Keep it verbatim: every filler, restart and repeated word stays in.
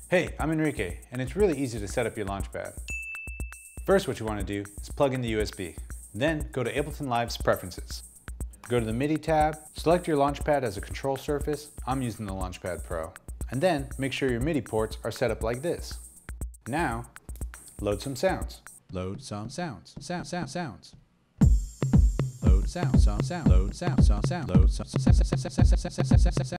Hey, I'm Enrique, and it's really easy to set up your Launchpad. First, what you want to do is plug in the U S B. Then, go to Ableton Live's Preferences. Go to the MIDI tab, select your Launchpad as a control surface. I'm using the Launchpad Pro. And then, make sure your MIDI ports are set up like this. Now, load some sounds. Load some sounds. Sound, sound, sounds. Load sound, sound, sound. Load sound, sound, sound. Load sound, sound, sound, sound, sound, sound.